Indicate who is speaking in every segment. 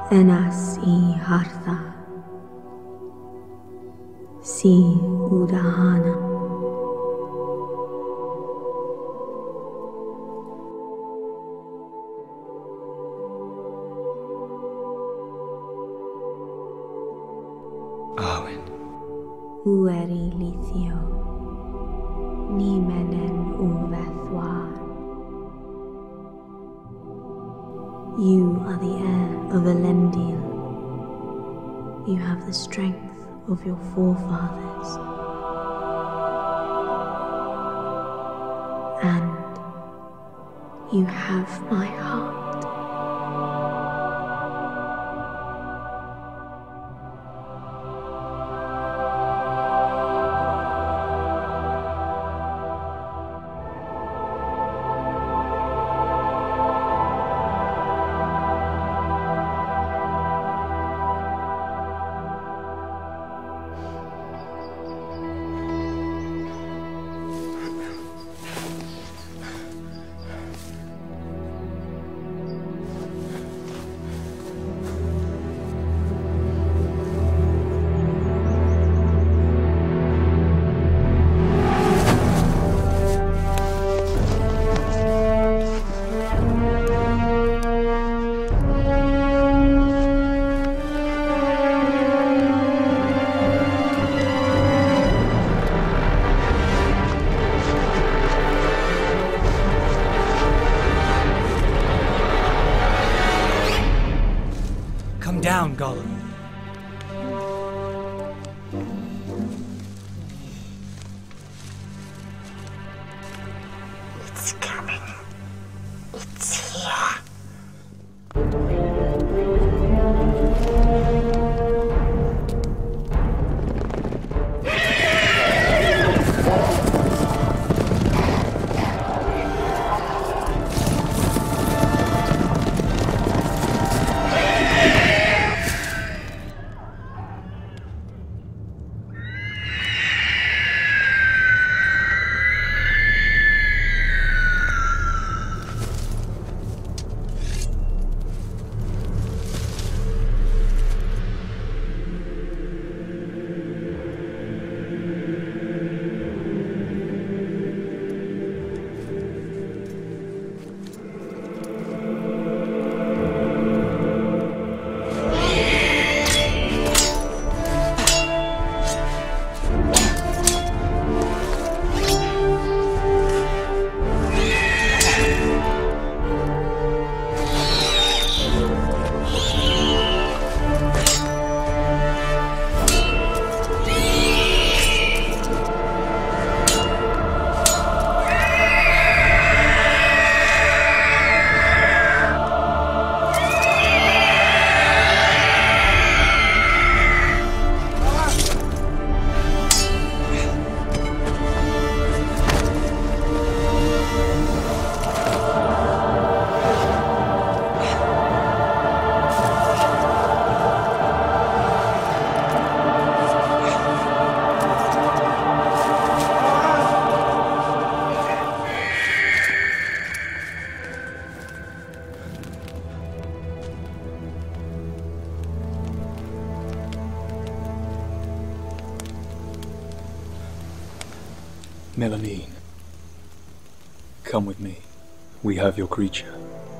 Speaker 1: Enas I Hartha Si Udahana
Speaker 2: Arwen.
Speaker 1: Ueri Lithio Nimenen Uvethwar. You are the heir of Elendil. You have the strength of your forefathers. And you have my heart.
Speaker 2: Down, Gollum.
Speaker 3: It's coming. It's here.
Speaker 4: Melanine, come with me. We have your creature.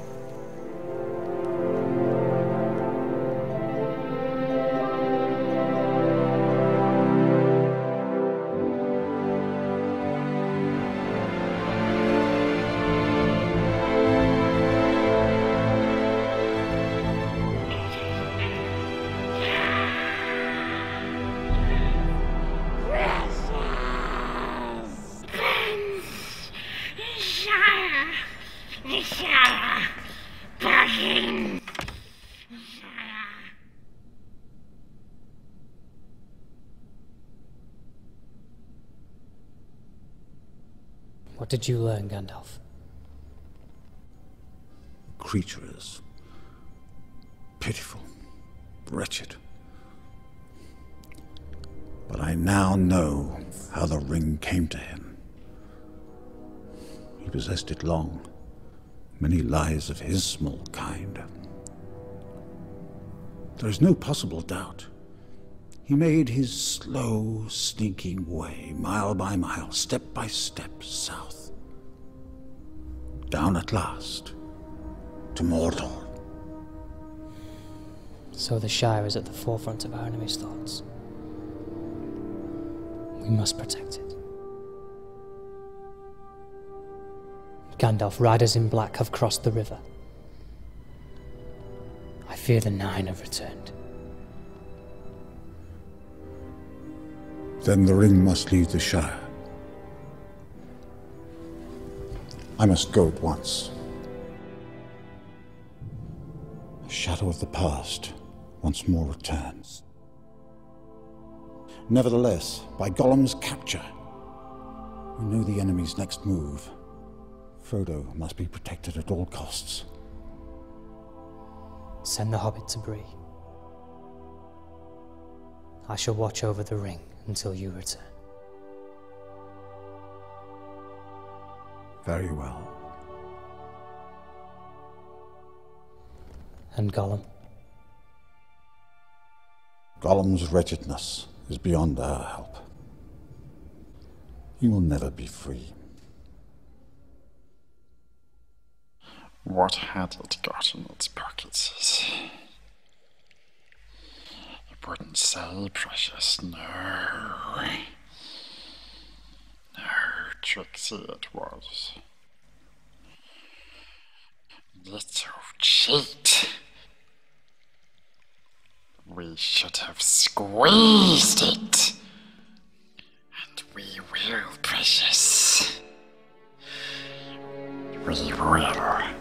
Speaker 5: What did you learn, Gandalf?
Speaker 6: The creature is pitiful, wretched. But I now know how the ring came to him. He possessed it long, many lives of his small kind. There is no possible doubt. He made his slow, sneaking way, mile by mile, step by step, south. Down at last, to Mordor.
Speaker 5: So the Shire is at the forefront of our enemy's thoughts. We must protect it. Gandalf, riders in black have crossed the river. I fear the Nine have returned.
Speaker 6: Then the ring must leave the Shire. I must go at once. The shadow of the past once more returns. Nevertheless, by Gollum's capture, we know the enemy's next move. Frodo must be protected at all costs.
Speaker 5: Send the Hobbit to Bree. I shall watch over the ring until you return.
Speaker 6: Very well.
Speaker 5: And Gollum?
Speaker 6: Gollum's wretchedness is beyond our help. He will never be free.
Speaker 3: What had it got in its pockets? It wouldn't say, precious, no. No, tricksy it was. Little cheat. We should have squeezed it. And we will, precious. We will.